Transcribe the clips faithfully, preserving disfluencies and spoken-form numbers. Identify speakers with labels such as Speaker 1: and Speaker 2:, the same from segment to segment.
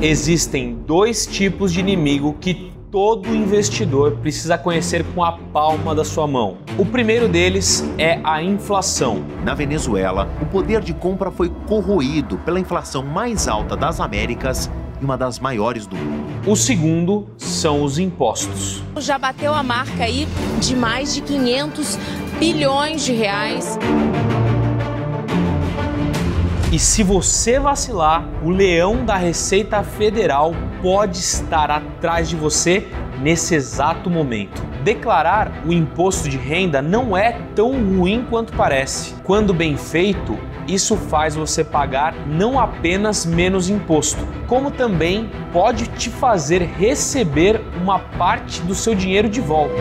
Speaker 1: Existem dois tipos de inimigo que todo investidor precisa conhecer com a palma da sua mão. O primeiro deles é a inflação.
Speaker 2: Na Venezuela, o poder de compra foi corroído pela inflação mais alta das Américas e uma das maiores do mundo.
Speaker 1: O segundo são os impostos.
Speaker 3: Já bateu a marca aí de mais de quinhentos bilhões de reais.
Speaker 1: E se você vacilar, o leão da Receita Federal pode estar atrás de você nesse exato momento. Declarar o imposto de renda não é tão ruim quanto parece. Quando bem feito, isso faz você pagar não apenas menos imposto, como também pode te fazer receber uma parte do seu dinheiro de volta.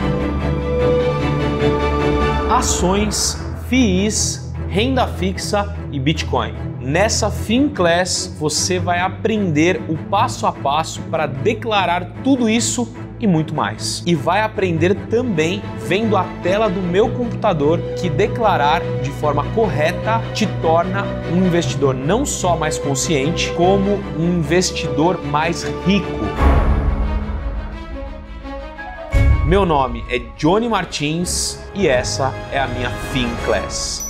Speaker 1: Ações, F I Is, renda fixa e Bitcoin. Nessa FinClass você vai aprender o passo a passo para declarar tudo isso e muito mais. E vai aprender também vendo a tela do meu computador que declarar de forma correta te torna um investidor não só mais consciente, como um investidor mais rico. Meu nome é Johnny Martins e essa é a minha FinClass.